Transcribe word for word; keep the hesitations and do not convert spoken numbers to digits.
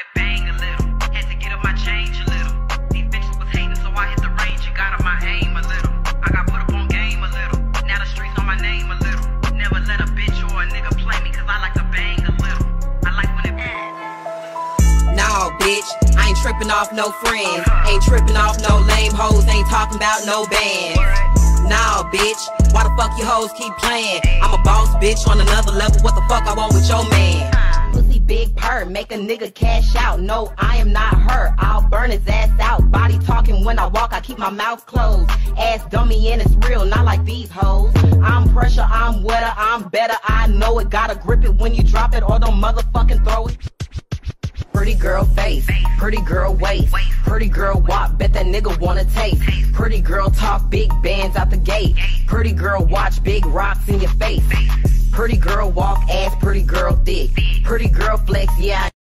it bang a little. Had to get up my change a little. These bitches was hating, so I hit the range and got up my aim a little. I got put up on game a little. Now the streets on my name a little. Never let a bitch or a nigga play me, cause I like to bang a little. I like when it bang. Nah, bitch, I ain't tripping off no friends. Ain't tripping off no lame hoes. Ain't talking about no bands. Nah, bitch, why the fuck you hoes keep playing? I'm a boss bitch on another level. What the fuck I want with your man? Pussy big purr, make a nigga cash out. No, I am not her. I'll burn his ass out. Body talking when I walk, I keep my mouth closed. Ass dummy and it's real, not like these hoes. I'm pressure, I'm wetter, I'm better. I know it. Gotta grip it when you drop it or don't motherfucking throw it. Pretty girl face, pretty girl waist, pretty girl walk, bet that nigga wanna taste. Pretty girl talk, big bands out the gate. Pretty girl watch, big rocks in your face. Pretty girl walk, ass, pretty girl thick. Pretty girl flex, yeah.